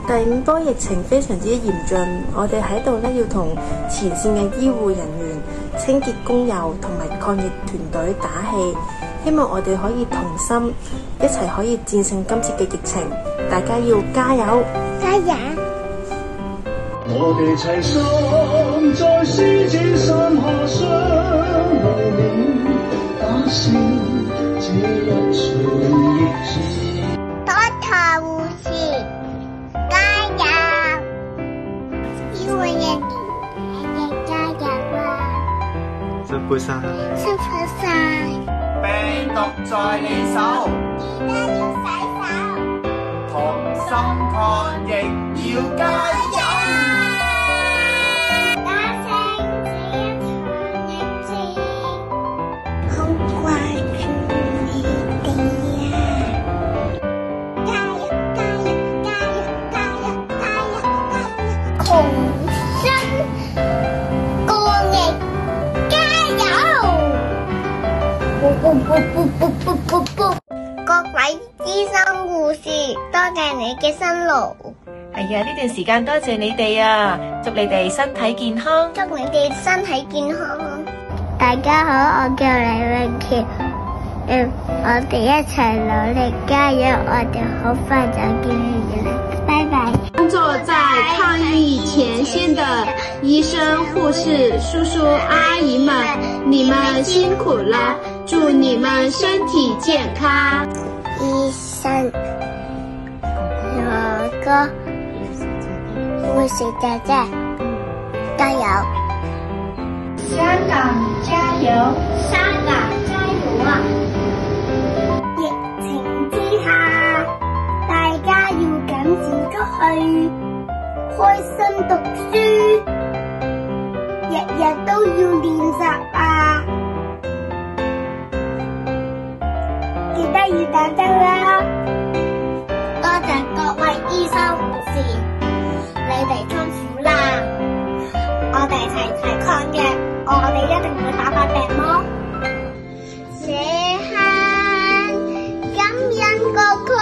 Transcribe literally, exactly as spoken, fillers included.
第五波疫情非常之嚴峻，我哋喺度咧要同前線嘅醫護人員、清潔工友同埋抗疫團隊打氣，希望我哋可以同心，一齊可以戰勝今次嘅疫情。大家要加油！ 加油！ 我哋齊心在獅子山下相互勉，打勝這一場疫戰。 多頭護士，加油！醫護人員也加油啊！ 辛苦晒， 辛苦晒！ 病毒在你手， 記得要洗手， 同心抗疫要加油！ 打勝這一場疫戰，好掛住你哋啊！加油！加油！加油！加油！加油！加油！同心抗疫，加油！各位醫生護士，多謝你嘅辛勞。 係啊，呢段時間多謝你哋啊，祝你哋身體健康， 祝你哋身體健康。大家好，我叫李永橋，嗯，我哋一齊努力加油，我哋好快就見面啦，拜拜。 工作在抗疫前線的醫生、護士、叔叔、阿姨們，你們辛苦了，祝你們身體健康。 醫生哥哥，護士姐姐，加油！香港加油！香港加油啊！疫情之下，大家要緊住出去，開心讀書，日日都要練習啊！記得要打針啦！多謝各位醫生護士，你哋辛苦啦！我哋齊齊抗疫，我哋一定會打發病魔。謝謝感恩個